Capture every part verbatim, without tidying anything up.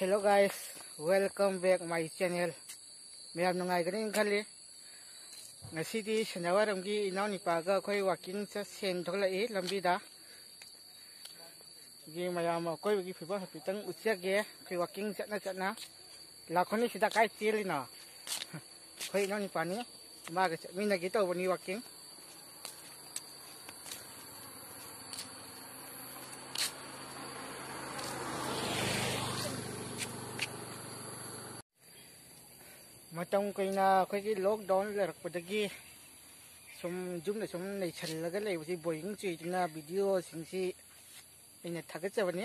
Hello guys, welcome back my channel. Mayam nungai ganing khali. Ngasidi sanawaramgi inaw ni paga koi walking sa sen tholai lambi da. Gi mayam koi gi phiba hapitang utsia ge koi walking chatna chatna. Lakhoni sida kai chili na. Koi inaw ni pani ma ga mina gi to bani walking. Matong kay na kay lockdown larak padagi sum zoom na sum nei chhallaga leibusi boying chui na video singsi ina thagatchabani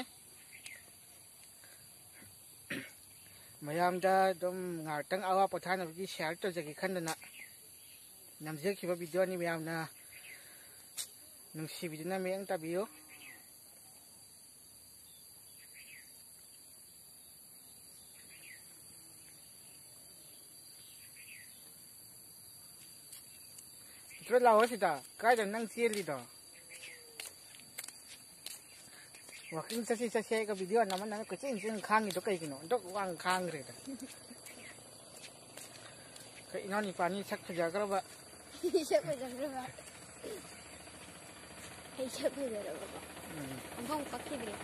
mayamda dum ngartang awa pothana bi share to jagi khandana namje khiba video ni mayamna nungsi bidina meng tabiyo Terus lawas itu, kaya nang sial itu. Walking sesi sesi ke video nama nama kecil kecil kang itu kayak gini, untuk uang kang gitu. Kayak ini pani sak kerja kerja. Sak kerja kerja. Sak kerja kerja. Abang pakai dia.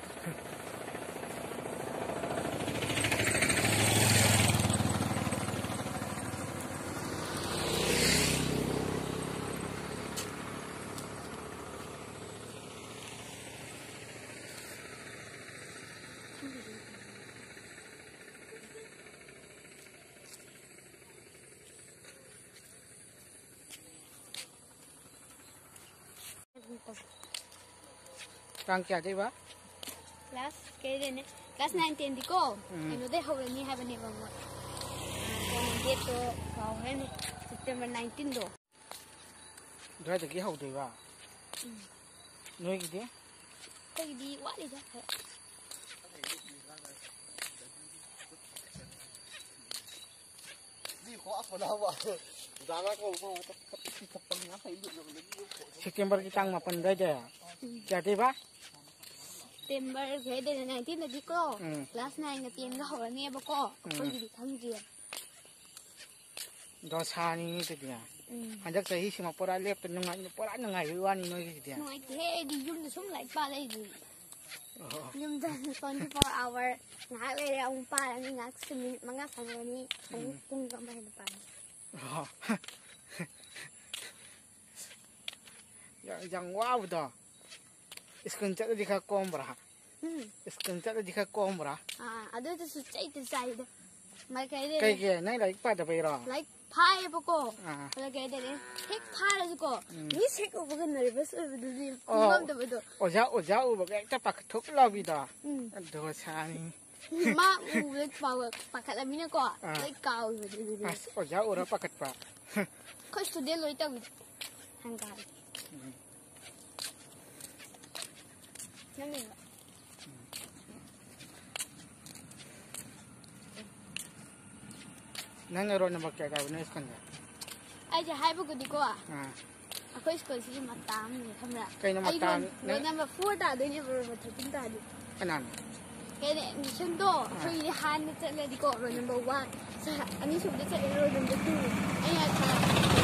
Tang kya deh ba? Class kaya din class nine ten di ko. Ano deh hawal ni have ni bang mo. Kung dito kawin September nineteen do. Dua lagi hawal deh ba? Noi gitu? Kau di wali dah. Ni kau apa dah ba? Jangan kau kau September kita ang mapanday deh. Jadi ba? September kaya din nineteen di ko. Class nine na ten ga hawal ni ba ko. Kau di thangji. Dosa ni itu dia. Ajak saya sih mau pora lep tenung aja pora nengai luar ni noi gitu dia. Noi ke di jum sum like pa lai di. Jum dah twenty-four hour ngak le ang pa ni ngak seminit mga sango ni kung kung kamay depan. Oh. Yang yang wow dah. Iskan cat di kak kombra. Hmm. Iskan cat di kak kombra. Ah, ada tu suci itu saya dah. Mereka ini. Kayak gini, naik lagi pada bayar. Like pie apa ko? Ah. Mereka ini ni. Hek pie aja ko. Ni hek apa kan nervous betul dia. Oh. Imam tu betul. Oja oja ubah kita pakai tuk lagi dah. Hmm. Dosa ni. Mak udah bawa pakai lagi ni ko. Like kau betul dia. As oja orang pakai pak. Kau sudah lo itu hanggar. Nampak? Nana ron nampak kaya kau ni iskan dah. Aja hai buku di ko ah. Ah. Aku sekolah sini matam ni, kamera. Kayak nama matam. Ni nama four dah, dia ni baru thirteen dah. Kanan. Kayak ni mission tu, so ini han ni cakap di ko roll number one. Sa, ani sudah cakap roll number two. Ayah cakap.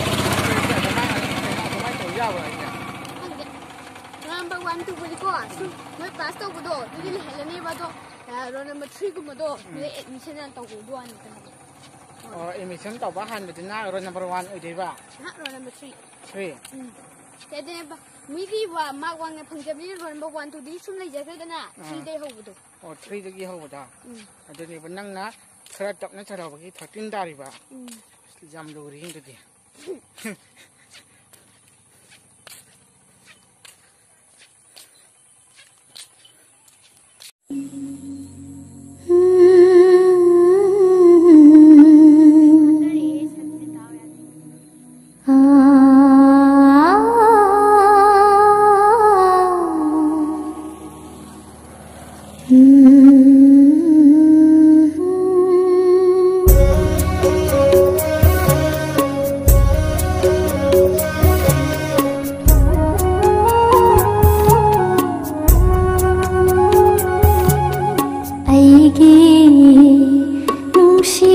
Kau tahu ya apa ini? Number one tu boleh ko. So, मैं पास तो को दो, तुझे ले हेलने बाद तो roll number three को मत दो, मुझे admission ना तो को दो आने का. Oh, admission tahu bahan betul na ron number one itu ba? Nah, roll number three. Three. Kayak ni apa? Midi wa mak wang yang pengjabli roll number one tu di sumber jaga tu na, three day ho betul. Oh, three lagi hau dah. Ada ni benang na, serat tak na cara bagi thirteen dari ba. Jam lori itu dia. की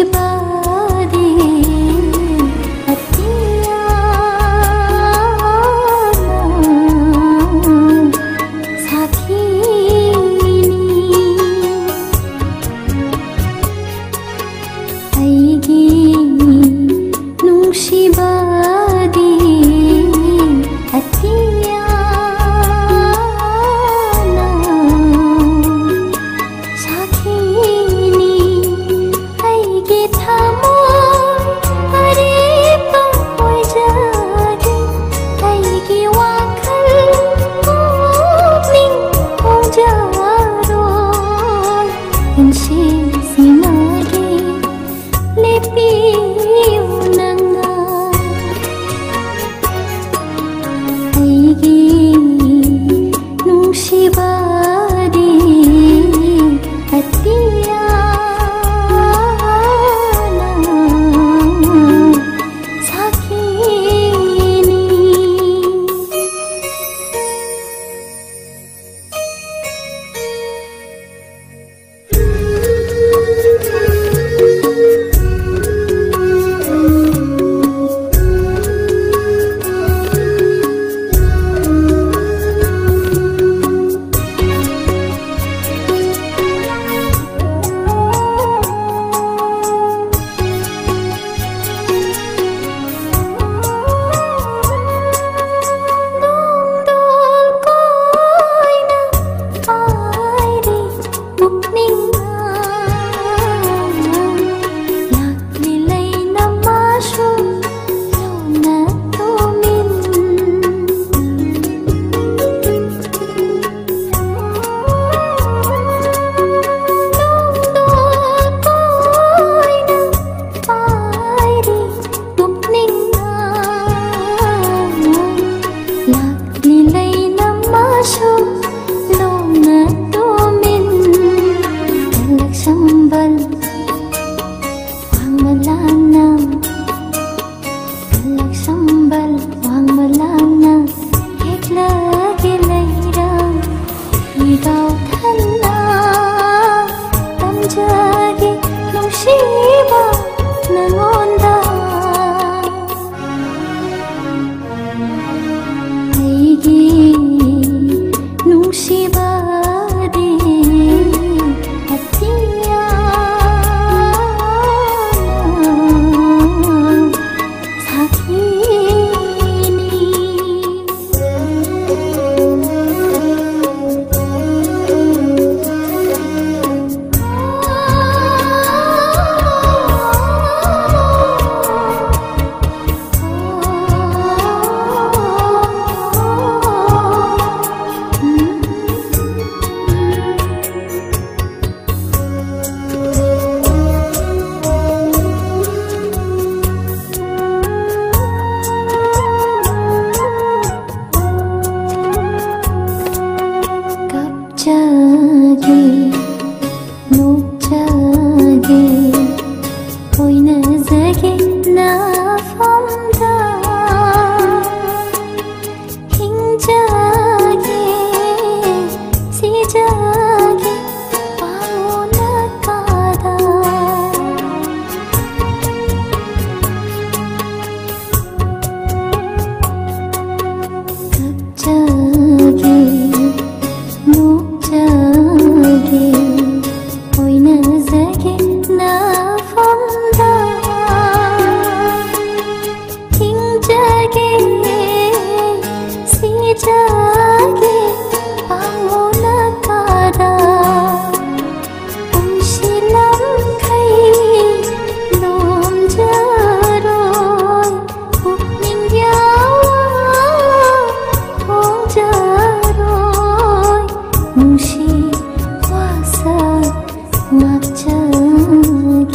Hãy subscribe cho kênh Ghiền Mì Gõ để không bỏ lỡ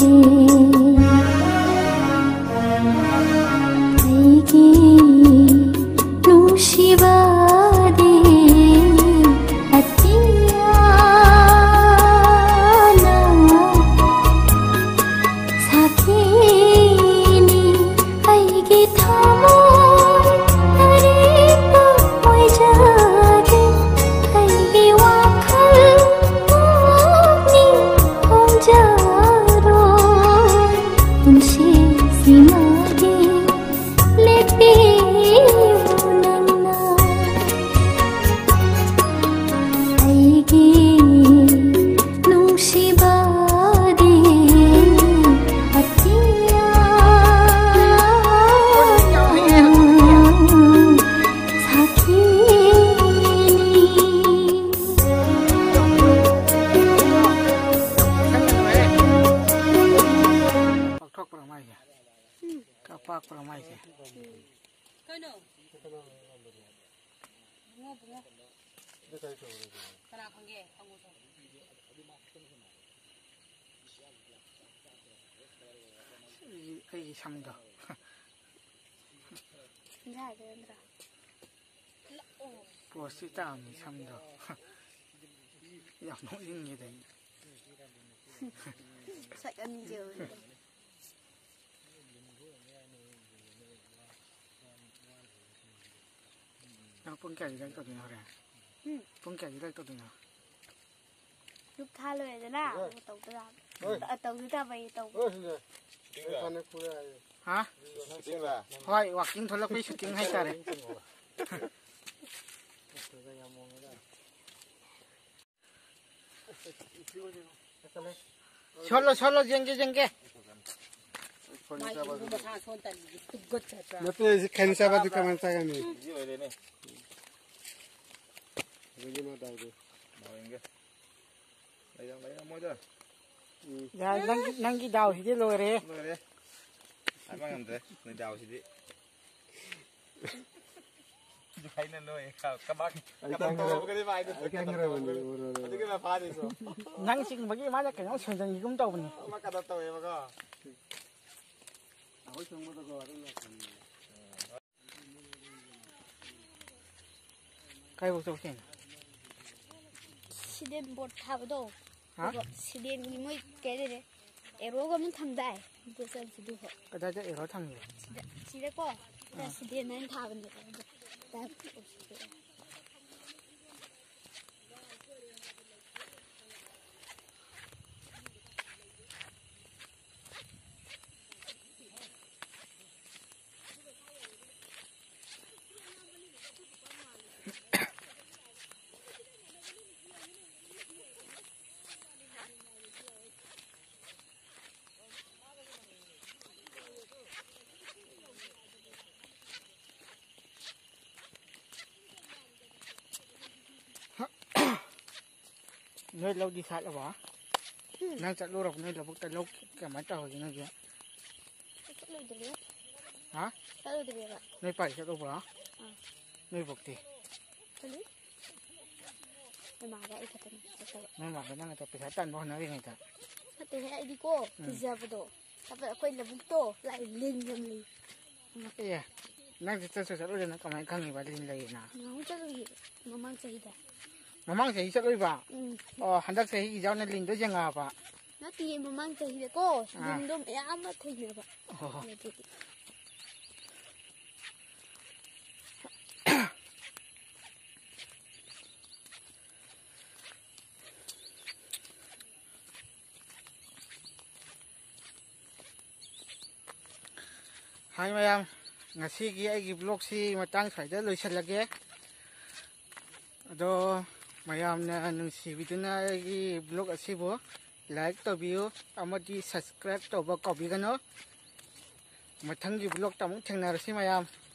apak peramai sih. Kano? Bungo, bungo. Kana kangge, ango to. Cái xăm đó. Ra rồi ra. Bố sĩ tao mình xăm đó. Dạo nó yên như thế. Sạch ăn nhiều. Nó phong cảnh gì đây tao đừng nói ra. Phong cảnh gì đây tao đừng nói. Lúc tha lời rồi nè, tàu tao ra. Tàu thứ ta về tàu. Hả? Thôi, hoặc chính thôi là phải shooting hay sao đấy. Solo solo jengke jengke. Mai ibu basa son tan tugot cha. Nó tới khen sao bắt được cái màn sao này? Gì vậy đây này? Cái gì mà đào được? Đào anh kia. Lấy ra lấy ra môi chưa? Ya nang nang ki daw hidi lo re. Rồi đi. Ai mang làm thế? Người đào gì đi? Hay nên nuôi các bác. Các bác to cái vai đi. Cái anh rồi mình. Cái là phá đi rồi. Nang sing bagi mana cái nó sơn gì cũng tàu này. Mà cái đó tao em mà có. Ôi chúng nó có rồi. Cái bộ số tiền. 시덴 못 타고도. Hả? 시덴 이 뭐 cái đấy. 에로가 문 탐다. 그래서 지도. Cái đó chắc ở thằng gì. 시대 거. 나 시덴은 타는데. 나 없어. Nơi lâu đi sát là bỏ. Nang chặt lô rọc nơi là bốc tay lâu cả máy tàu gì nó kìa. Hả? Nơi phải chặt lô bỏ. Nơi bốc thì. Nơi mà cái năng người ta phải tan bao nói người ta. Hãy hãy đi cô, thì giờ vừa đổ. Ta phải quên là bụng tổ, lại lên nhầm lì. Cái gì? Nang chặt chặt lô nó cầm hai khăn gì vậy lên lấy nào. Nó không chắc gì, nó mang chạy ra. Mà mang giấy chặt lô vào. Ừ. Ờ, hắn đặc giấy giao nên lên đó chẳng à bà. Nó thì mà mang chạy ra cô, đừng đâm ém nó thì nữa bà. Ồ. Hai mayam, ngasigi ay vlog si matang sayda loisalage. Ado mayam na nung si video na ay vlog asibo like to view amadi subscribe to ba copy gano. Matang gi vlog tamong thengnar si mayam.